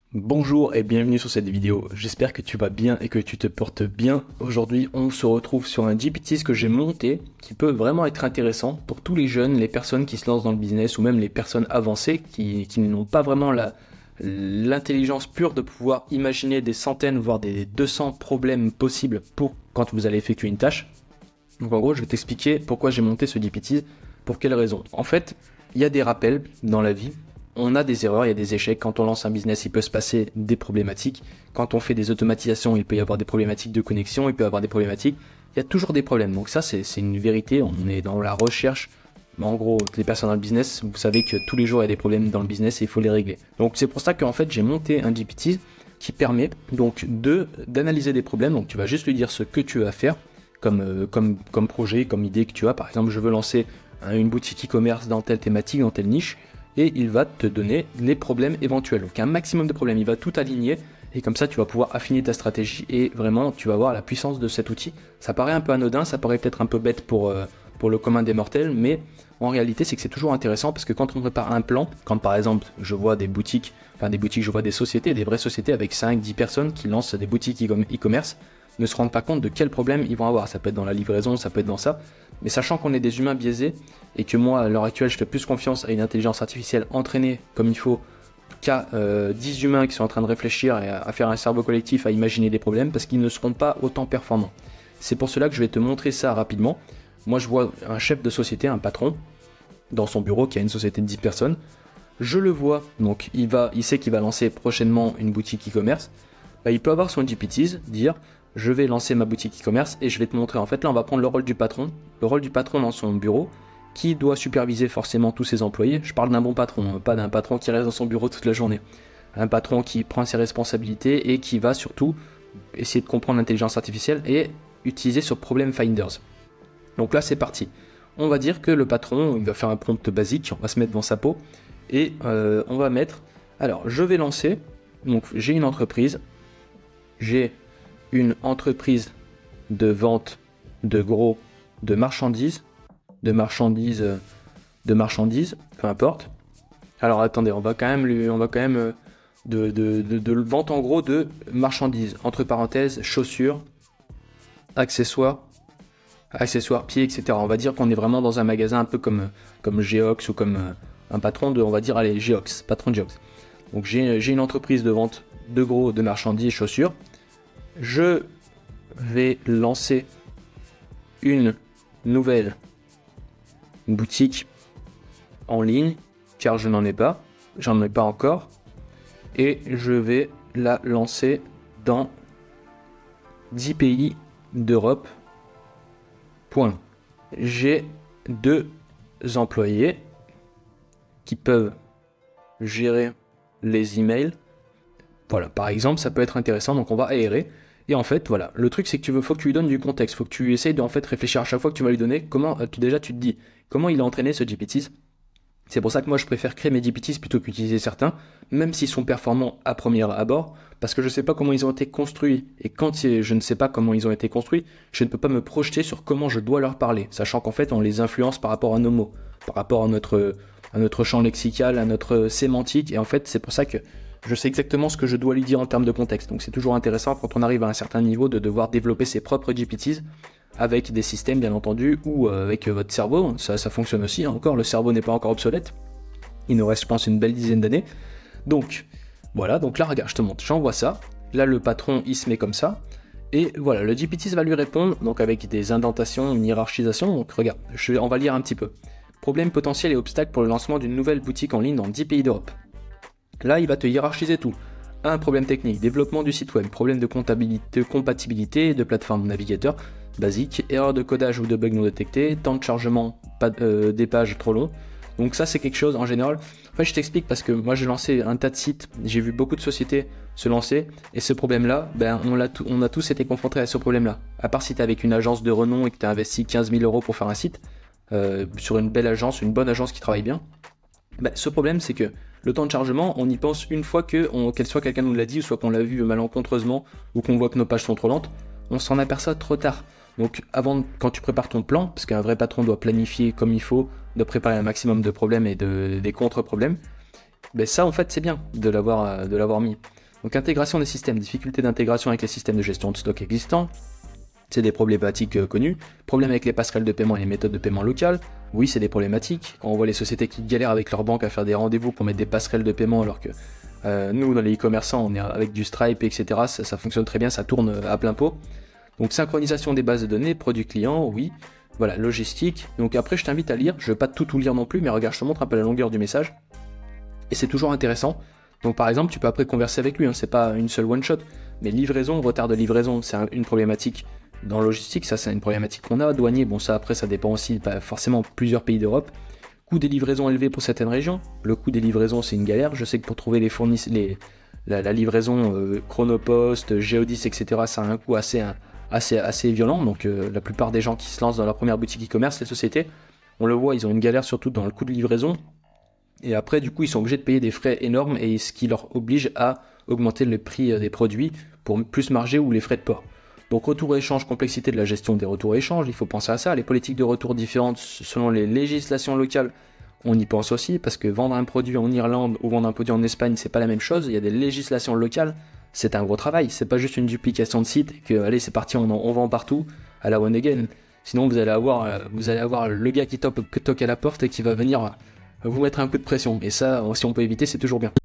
Bonjour et bienvenue sur cette vidéo, j'espère que tu vas bien et que tu te portes bien. Aujourd'hui on se retrouve sur un GPT que j'ai monté qui peut vraiment être intéressant pour tous les jeunes, les personnes qui se lancent dans le business ou même les personnes avancées qui n'ont pas vraiment l'intelligence pure de pouvoir imaginer des centaines voire des 200 problèmes possibles pour quand vous allez effectuer une tâche. Donc en gros je vais t'expliquer pourquoi j'ai monté ce GPT, pour quelles raisons. En fait il y a des rappels dans la vie. On a des erreurs, il y a des échecs. Quand on lance un business, il peut se passer des problématiques. Quand on fait des automatisations, il peut y avoir des problématiques de connexion, il peut y avoir des problématiques. Il y a toujours des problèmes. Donc ça, c'est une vérité. On est dans la recherche. En gros, les personnes dans le business, vous savez que tous les jours, il y a des problèmes dans le business et il faut les régler. Donc c'est pour ça qu'en fait, j'ai monté un GPT qui permet donc d'analyser des problèmes. Donc tu vas juste lui dire ce que tu vas faire comme projet, comme idée que tu as. Par exemple, je veux lancer une boutique e-commerce dans telle thématique, dans telle niche. Et il va te donner les problèmes éventuels. Donc un maximum de problèmes, il va tout aligner et comme ça tu vas pouvoir affiner ta stratégie et vraiment tu vas voir la puissance de cet outil. Ça paraît un peu anodin, ça paraît peut-être un peu bête pour le commun des mortels, mais en réalité c'est que c'est toujours intéressant parce que quand on prépare un plan, quand par exemple je vois je vois des sociétés, des vraies sociétés avec 5-10 personnes qui lancent des boutiques e-commerce, ne se rendent pas compte de quels problèmes ils vont avoir. Ça peut être dans la livraison, ça peut être dans ça. Mais sachant qu'on est des humains biaisés et que moi, à l'heure actuelle, je fais plus confiance à une intelligence artificielle entraînée comme il faut qu'à 10 humains qui sont en train de réfléchir et à faire un cerveau collectif, à imaginer des problèmes, parce qu'ils ne seront pas autant performants. C'est pour cela que je vais te montrer ça rapidement. Moi, je vois un chef de société, un patron, dans son bureau qui a une société de 10 personnes. Je le vois, donc il sait qu'il va lancer prochainement une boutique e-commerce. Il peut avoir son GPTs, dire je vais lancer ma boutique e-commerce et je vais te montrer. En fait, là, on va prendre le rôle du patron dans son bureau, qui doit superviser forcément tous ses employés. Je parle d'un bon patron, pas d'un patron qui reste dans son bureau toute la journée. Un patron qui prend ses responsabilités et qui va surtout essayer de comprendre l'intelligence artificielle et utiliser sur Problem Finders. Donc là, c'est parti. On va dire que le patron, il va faire un prompt basique, on va se mettre dans sa peau et on va mettre, alors je vais lancer, donc j'ai une entreprise de vente de marchandises, peu importe. Alors attendez, on va quand même de vente en gros de marchandises, entre parenthèses, chaussures, accessoires, pieds, etc. On va dire qu'on est vraiment dans un magasin un peu comme Geox ou comme un patron on va dire, allez, Geox, patron de Geox. Donc j'ai une entreprise de vente de marchandises, chaussures. Je vais lancer une nouvelle boutique en ligne, car j'en ai pas encore, et je vais la lancer dans 10 pays d'Europe. Point. J'ai 2 employés qui peuvent gérer les emails. Voilà, par exemple, ça peut être intéressant, donc on va aérer. Et en fait, voilà, le truc c'est que faut que tu lui donnes du contexte, faut que tu essayes de en fait réfléchir à chaque fois que tu vas lui donner comment, tu te dis, comment il a entraîné ce GPT. C'est pour ça que moi je préfère créer mes GPTs plutôt qu'utiliser certains, même s'ils sont performants à premier abord, parce que je ne sais pas comment ils ont été construits. Et quand je ne sais pas comment ils ont été construits, je ne peux pas me projeter sur comment je dois leur parler, sachant qu'en fait on les influence par rapport à nos mots, par rapport à notre champ lexical, à notre sémantique, et en fait c'est pour ça que je sais exactement ce que je dois lui dire en termes de contexte. Donc c'est toujours intéressant quand on arrive à un certain niveau de devoir développer ses propres GPTs avec des systèmes bien entendu ou avec votre cerveau. Ça fonctionne aussi, encore le cerveau n'est pas encore obsolète. Il nous reste je pense une belle dizaine d'années. Donc voilà, donc là regarde, je te montre, j'envoie ça. Là le patron il se met comme ça. Et voilà, le GPT va lui répondre donc avec des indentations, une hiérarchisation. Donc regarde, on va lire un petit peu. Problème potentiel et obstacle pour le lancement d'une nouvelle boutique en ligne dans 10 pays d'Europe. Là, il va te hiérarchiser tout. 1. Problème technique, développement du site web, problème de compatibilité de plateforme navigateur basique, erreur de codage ou de bug non détecté, temps de chargement des pages trop long. Donc ça, c'est quelque chose en général. En fait, je t'explique parce que moi, j'ai lancé un tas de sites, j'ai vu beaucoup de sociétés se lancer, et ce problème-là, on a tous été confrontés à ce problème-là. À part si tu es avec une agence de renom et que tu as investi 15 000 € pour faire un site, sur une belle agence, une bonne agence qui travaille bien, ce problème, c'est que le temps de chargement, on y pense une fois soit quelqu'un nous l'a dit, ou soit qu'on l'a vu malencontreusement, ou qu'on voit que nos pages sont trop lentes, on s'en aperçoit trop tard. Donc quand tu prépares ton plan, parce qu'un vrai patron doit planifier comme il faut, doit préparer un maximum de problèmes et des contre-problèmes, ça en fait c'est bien de l'avoir mis. Donc intégration des systèmes, difficulté d'intégration avec les systèmes de gestion de stock existants, c'est des problématiques connues. Problème avec les passerelles de paiement et les méthodes de paiement locales, oui c'est des problématiques. Quand on voit les sociétés qui galèrent avec leur banque à faire des rendez-vous pour mettre des passerelles de paiement alors que nous dans les e-commerçants on est avec du Stripe etc, ça fonctionne très bien, ça tourne à plein pot. Donc synchronisation des bases de données, produits clients, oui. Voilà, logistique. Donc après je t'invite à lire, je ne vais pas tout lire non plus, mais regarde, je te montre un peu la longueur du message. Et c'est toujours intéressant. Donc par exemple, tu peux après converser avec lui, hein, c'est pas une seule one shot. Mais livraison, retard de livraison, c'est une problématique dans logistique, ça c'est une problématique qu'on a. Douanier, bon ça après ça dépend aussi, pas forcément plusieurs pays d'Europe. Coût des livraisons élevé pour certaines régions. Le coût des livraisons c'est une galère. Je sais que pour trouver les fournisseurs, la livraison Chronopost, Geodis, etc. ça a un coût assez violent. Donc la plupart des gens qui se lancent dans leur première boutique e-commerce, les sociétés, on le voit, ils ont une galère surtout dans le coût de livraison. Et après, du coup, ils sont obligés de payer des frais énormes et ce qui leur oblige à augmenter le prix des produits pour plus marger ou les frais de port. Donc retour et échange, complexité de la gestion des retours et échanges, il faut penser à ça. Les politiques de retour différentes selon les législations locales, on y pense aussi parce que vendre un produit en Irlande ou vendre un produit en Espagne, c'est pas la même chose. Il y a des législations locales, c'est un gros travail. C'est pas juste une duplication de site et que allez c'est parti, on vend partout à la one again. Sinon vous allez avoir le gars qui toque à la porte et qui va venir vous mettre un coup de pression. Et ça, si on peut éviter, c'est toujours bien.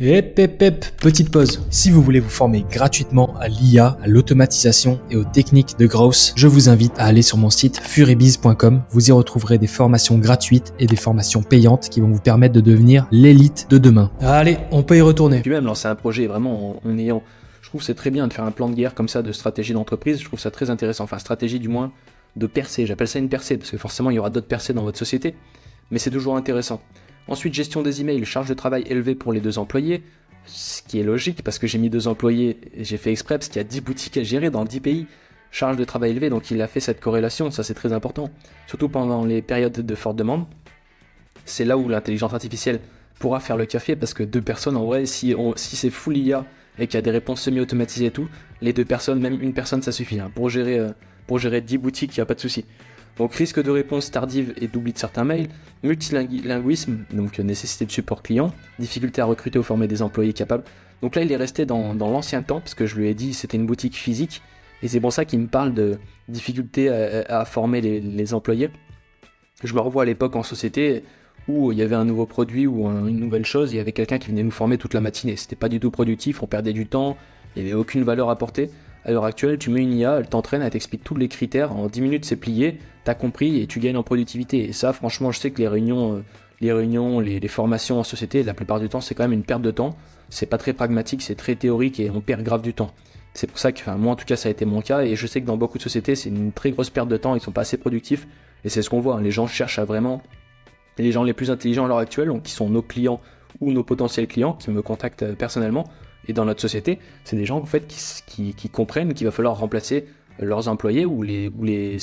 Petite pause. Si vous voulez vous former gratuitement à l'IA, à l'automatisation et aux techniques de growth, je vous invite à aller sur mon site furibiz.com. Vous y retrouverez des formations gratuites et des formations payantes qui vont vous permettre de devenir l'élite de demain. Allez, on peut y retourner. Puis même lancer un projet vraiment en ayant... Je trouve que c'est très bien de faire un plan de guerre comme ça, de stratégie d'entreprise. Je trouve ça très intéressant. Enfin, stratégie du moins de percée. J'appelle ça une percée parce que forcément, il y aura d'autres percées dans votre société. Mais c'est toujours intéressant. Ensuite, gestion des emails, charge de travail élevée pour les 2 employés, ce qui est logique parce que j'ai mis 2 employés et j'ai fait exprès parce qu'il y a 10 boutiques à gérer dans 10 pays. Charge de travail élevée, donc il a fait cette corrélation, ça c'est très important. Surtout pendant les périodes de forte demande. C'est là où l'intelligence artificielle pourra faire le café parce que 2 personnes, en vrai, si c'est full IA et qu'il y a des réponses semi-automatisées et tout, les 2 personnes, même une personne, ça suffit. Hein. Pour gérer 10 boutiques, il n'y a pas de souci. Donc risque de réponse tardive et d'oubli de certains mails, multilinguisme, donc nécessité de support client, difficulté à recruter ou former des employés capables. Donc là il est resté dans l'ancien temps, parce que je lui ai dit c'était une boutique physique, et c'est pour ça qu'il me parle de difficulté à former les employés. Je me revois à l'époque en société où il y avait un nouveau produit ou une nouvelle chose, il y avait quelqu'un qui venait nous former toute la matinée, c'était pas du tout productif, on perdait du temps, il n'y avait aucune valeur apportée. À l'heure actuelle, tu mets une IA, elle t'entraîne, elle t'explique tous les critères, en 10 minutes c'est plié, t'as compris et tu gagnes en productivité. Et ça, franchement, je sais que les réunions, les formations en société, la plupart du temps, c'est quand même une perte de temps. C'est pas très pragmatique, c'est très théorique et on perd grave du temps. C'est pour ça que, moi en tout cas, ça a été mon cas et je sais que dans beaucoup de sociétés, c'est une très grosse perte de temps, ils sont pas assez productifs et c'est ce qu'on voit. Les gens cherchent à vraiment, les gens les plus intelligents à l'heure actuelle, donc qui sont nos clients ou nos potentiels clients qui me contactent personnellement. Et dans notre société, c'est des gens en fait qui comprennent qu'il va falloir remplacer leurs employés ou les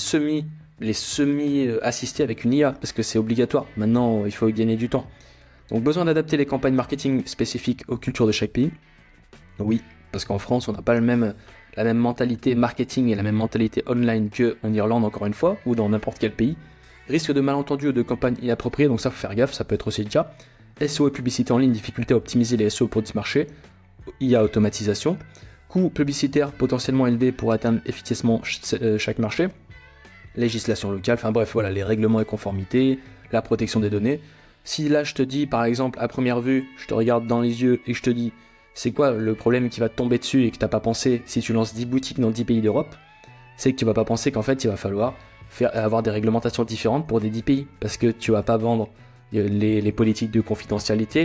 semi-assistés avec une IA, parce que c'est obligatoire. Maintenant, il faut gagner du temps. Donc besoin d'adapter les campagnes marketing spécifiques aux cultures de chaque pays. Oui, parce qu'en France, on n'a pas la même mentalité marketing et la même mentalité online qu'en Irlande, encore une fois, ou dans n'importe quel pays. Risque de malentendus ou de campagnes inappropriées, donc ça, faut faire gaffe, ça peut être aussi le cas. SEO et publicité en ligne, difficulté à optimiser les SEO pour 10 marchés. IA automatisation, coût publicitaire potentiellement élevé pour atteindre efficacement chaque marché, législation locale, enfin bref, voilà, les règlements et conformités, la protection des données. Si là je te dis par exemple à première vue, je te regarde dans les yeux et je te dis c'est quoi le problème qui va te tomber dessus et que tu n'as pas pensé si tu lances 10 boutiques dans 10 pays d'Europe, c'est que tu vas pas penser qu'en fait il va falloir avoir des réglementations différentes pour des 10 pays, parce que tu vas pas vendre les politiques de confidentialité,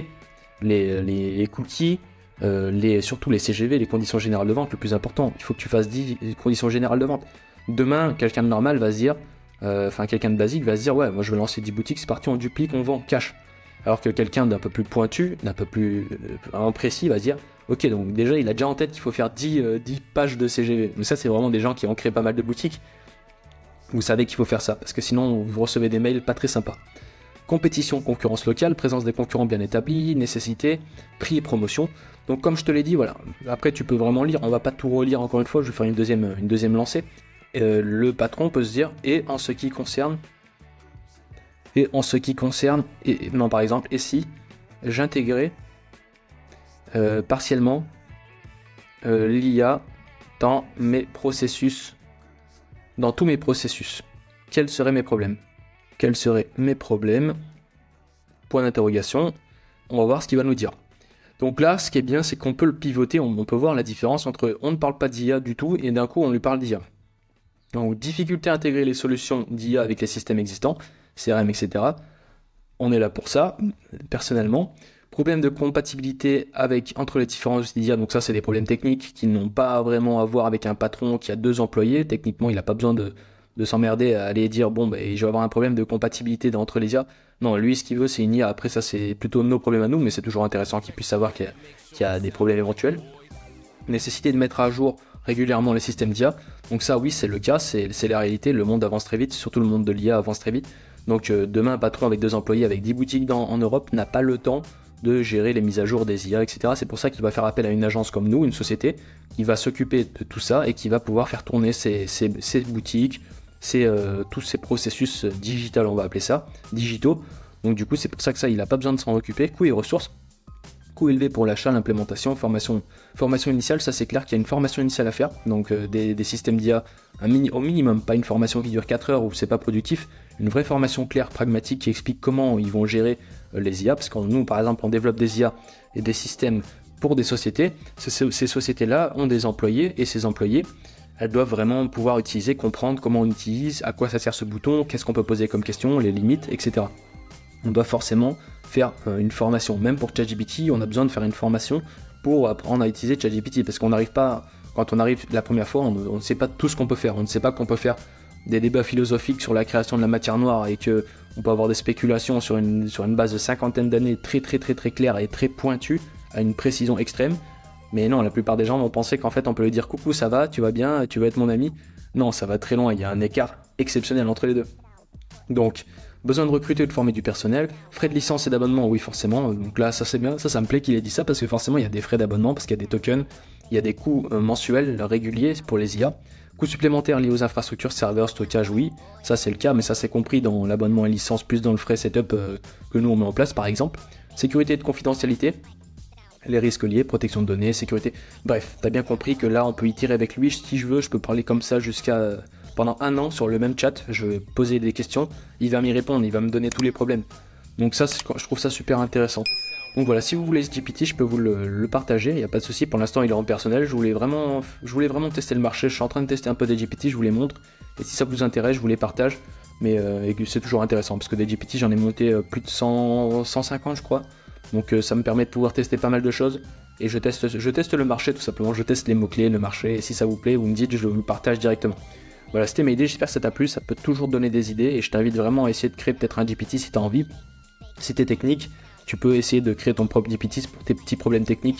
les cookies, surtout les CGV, les conditions générales de vente, le plus important. Il faut que tu fasses 10 conditions générales de vente. Demain, quelqu'un de normal va se dire, quelqu'un de basique va se dire, ouais, moi je vais lancer 10 boutiques, c'est parti, on duplique, on vend, cash. Alors que quelqu'un d'un peu plus pointu, d'un peu plus précis va se dire, ok, donc déjà il a déjà en tête qu'il faut faire 10 pages de CGV. Mais ça, c'est vraiment des gens qui ont créé pas mal de boutiques. Vous savez qu'il faut faire ça, parce que sinon vous recevez des mails pas très sympas. Compétition, concurrence locale, présence des concurrents bien établis, nécessité, prix et promotion. Donc comme je te l'ai dit, voilà. Après tu peux vraiment lire, on va pas tout relire encore une fois, je vais faire une deuxième lancée. Le patron peut se dire, en ce qui concerne, par exemple, et si j'intégrais partiellement l'IA dans mes processus, dans tous mes processus. Quels seraient mes problèmes? Quels seraient mes problèmes? Point d'interrogation. On va voir ce qu'il va nous dire. Donc là, ce qui est bien, c'est qu'on peut le pivoter, on peut voir la différence entre on ne parle pas d'IA du tout et d'un coup on lui parle d'IA. Donc difficulté à intégrer les solutions d'IA avec les systèmes existants, CRM, etc. On est là pour ça, personnellement. Problème de compatibilité entre les différents outils d'IA, donc ça c'est des problèmes techniques qui n'ont pas vraiment à voir avec un patron qui a 2 employés. Techniquement, il n'a pas besoin de s'emmerder à aller dire bon je vais avoir un problème de compatibilité entre les IA. Non, lui ce qu'il veut c'est une IA. Après ça c'est plutôt nos problèmes à nous, mais c'est toujours intéressant qu'il puisse savoir qu'il y a des problèmes éventuels. Nécessité de mettre à jour régulièrement les systèmes d'IA. Donc ça oui c'est le cas, c'est la réalité, le monde avance très vite, surtout le monde de l'IA avance très vite. Donc demain un patron avec 2 employés avec 10 boutiques en Europe n'a pas le temps de gérer les mises à jour des IA, etc. C'est pour ça qu'il va faire appel à une agence comme nous, une société, qui va s'occuper de tout ça et qui va pouvoir faire tourner ses boutiques, tous ces processus digitaux, on va appeler ça, digitaux. Donc du coup c'est pour ça que ça il n'a pas besoin de s'en occuper. Coût et ressources, coût élevé pour l'achat, l'implémentation, formation initiale, ça c'est clair qu'il y a une formation initiale à faire, donc des systèmes d'IA au minimum, pas une formation qui dure 4 heures où c'est pas productif, une vraie formation claire, pragmatique qui explique comment ils vont gérer les IA, parce que nous par exemple on développe des IA et des systèmes pour des sociétés, ces sociétés-là ont des employés et ces employés elles doivent vraiment pouvoir utiliser, comprendre comment on utilise, à quoi ça sert ce bouton, qu'est-ce qu'on peut poser comme question, les limites, etc. On doit forcément faire une formation. Même pour ChatGPT, on a besoin de faire une formation pour apprendre à utiliser ChatGPT, parce qu'on n'arrive pas, quand on arrive la première fois, on ne sait pas tout ce qu'on peut faire. On ne sait pas qu'on peut faire des débats philosophiques sur la création de la matière noire et qu'on peut avoir des spéculations sur une base de 50 d'années très claires et très pointues, à une précision extrême. Mais non, la plupart des gens vont penser qu'en fait on peut lui dire coucou, ça va, tu vas bien, tu veux être mon ami. Non, ça va très loin, il y a un écart exceptionnel entre les deux. Donc, besoin de recruter ou de former du personnel, frais de licence et d'abonnement, oui forcément, donc là ça c'est bien, ça me plaît qu'il ait dit ça parce que forcément il y a des frais d'abonnement, parce qu'il y a des tokens, il y a des coûts mensuels réguliers pour les IA, coûts supplémentaires liés aux infrastructures, serveurs, stockage, oui, ça c'est le cas, mais ça c'est compris dans l'abonnement et licence, plus dans le frais setup que nous on met en place par exemple, sécurité et de confidentialité, les risques liés, protection de données, sécurité, bref, t'as bien compris que là on peut y tirer avec lui, si je veux, je peux parler comme ça jusqu'à... Pendant 1 an sur le même chat, je vais poser des questions, il va m'y répondre, il va me donner tous les problèmes. Donc ça, je trouve ça super intéressant. Donc voilà, si vous voulez ce GPT, je peux vous le partager, il n'y a pas de souci. Pour l'instant, il est en personnel, je voulais vraiment tester le marché, je suis en train de tester un peu des GPT, je vous les montre. Et si ça vous intéresse, je vous les partage. Mais c'est toujours intéressant, parce que des GPT, j'en ai monté plus de 150, je crois. Donc ça me permet de pouvoir tester pas mal de choses. Et je teste le marché tout simplement, je teste les mots-clés, le marché. Et si ça vous plaît, vous me dites, je vous le partage directement. Voilà, c'était mes idées, j'espère que ça t'a plu, ça peut toujours donner des idées et je t'invite vraiment à essayer de créer peut-être un GPT si t'as envie. Si t'es technique, tu peux essayer de créer ton propre GPT pour tes petits problèmes techniques,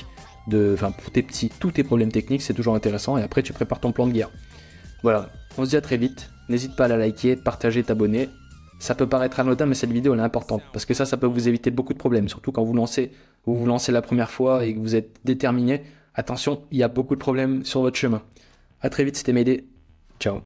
tous tes problèmes techniques, c'est toujours intéressant et après tu prépares ton plan de guerre. Voilà, on se dit à très vite, n'hésite pas à la liker, partager, t'abonner. Ça peut paraître anodin mais cette vidéo elle est importante parce que ça peut vous éviter beaucoup de problèmes, surtout quand vous vous lancez la première fois et que vous êtes déterminé. Attention, il y a beaucoup de problèmes sur votre chemin. A très vite, c'était Mayday, ciao.